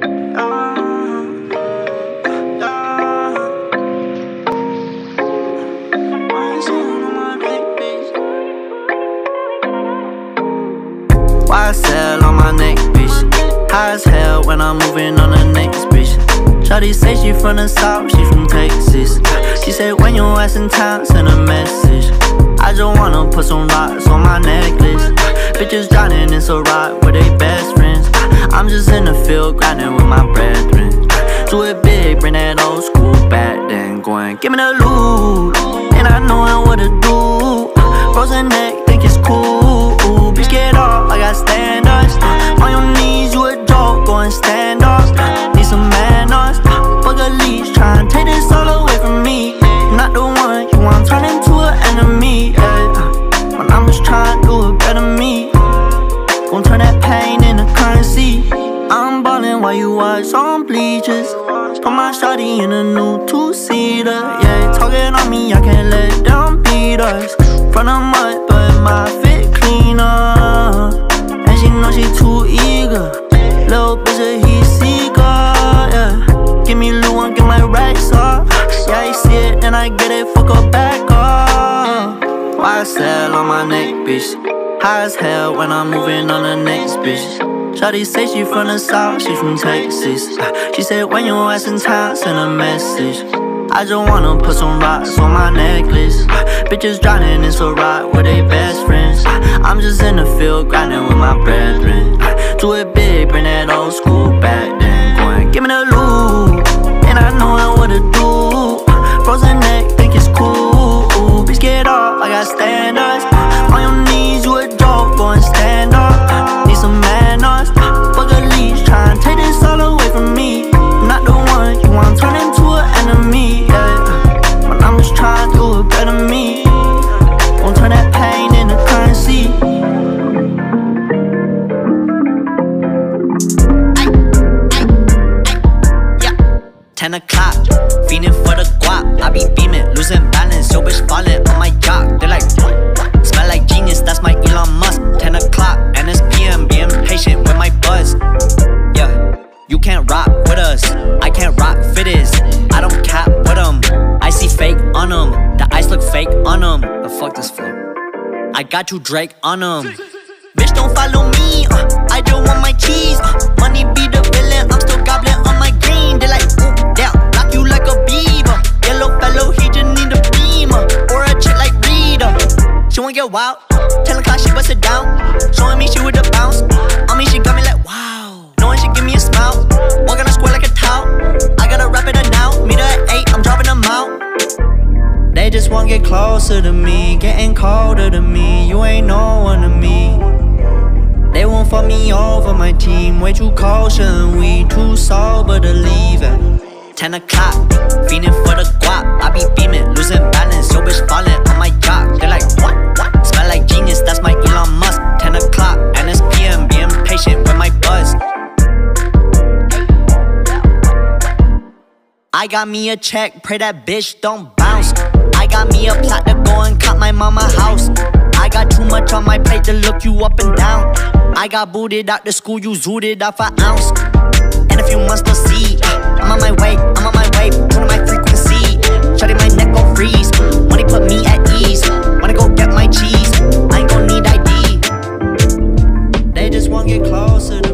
YSL on my neck, bitch. High as hell when I'm moving on the next, bitch. Shawty say she from the south, she from Texas. She said when you ass in town, send a message. I just wanna put some rocks on my necklace. Bitches drowning in so rock with they best friends. I'm just in the field grinding with my brethren. Do it big, bring that old school back then. Going, give me the loot, and I know what to do. Frozen neck, think it's cool. Bitch, get off, I got standards. On your knees, you a joke, go and stand up. Need some manners, fuck a leash, try and take this all away from me. Not the one you want, turn into an enemy. When I'm just trying to do it better me. Gon' turn that pain into currency. I'm ballin' while you watch on bleachers. Put my shawty in a new two-seater. Yeah, talking on me, I can't let them beat us. From the mud, but my fit cleaner. And she know she too eager. Little bitch a heat seeker, yeah. Give me loot, one, get my racks up. Yeah, I see it, then I get it, fuck her back up. YSL on my neck, bitch. High as hell when I'm moving on the next, bitch. Shawty say she from the south, she from Texas. She said when you ass in town, send a message. I just wanna put some rocks on my necklace. Bitches drowning in so rock with they best friends. I'm just in the field grinding with my brethren. Do it big, bring that old school back then. Going, give me the loot, and I know what to do. Frozen neck, think it's cool. Bitch, get off, I got standards. On your knees, you a joke, go and stand up. Need some manners, fuck a leash, try and take this all away from me. Not the one you want, turn into an enemy. Yeah. When I'm just trying to do it better me. Won't turn that pain into currency. 10 o'clock, feeding for the guap. I be beaming, losing balance, yo bitch falling on my yacht. They like, smell like genius, that's my Elon Musk. 10 o'clock, and it's PM, being patient with my buzz. Yeah, you can't rock with us, I can't rock fittest. I don't cap with them, I see fake on them. The ice look fake on them, but fuck this flow, I got you Drake on them. Bitch don't follow me, I just want my cheese. Money be the villain, I'm still gobbling on my green. They like, ooh, damn, lock you like a beaver. Yellow fellow, he just need a beamer. Or a chick like Rita, she wanna get wild. 10 o'clock, she bust it down. Showing me she with the bounce. On me, she got me like, wow. Knowing she give me a smile. Walking on square like a towel. I gotta wrap it up now. Meet her at 8, I'm dropping them out. They just wanna get closer to me, getting colder to me. You ain't no one to me. They won't fuck me over, my team way too cautious and we too sober to leave it. 10 o'clock, feeding for the guap. I be beaming, losing balance, yo bitch falling on my yacht. They like, what? Smell like genius, that's my Elon Musk. 10 o'clock, and it's PM, being patient with my buzz. I got me a check, pray that bitch don't bounce. I got me a plot to go and cut my mama house. I got too much on my plate to look you up and down. I got booted out the school, you zooted off an ounce. In a few months to see, I'm on my way, turning my frequency. Shutting my neck gon' freeze, money put me at ease. Wanna go get my cheese, I ain't gon' need ID. They just wanna get closer to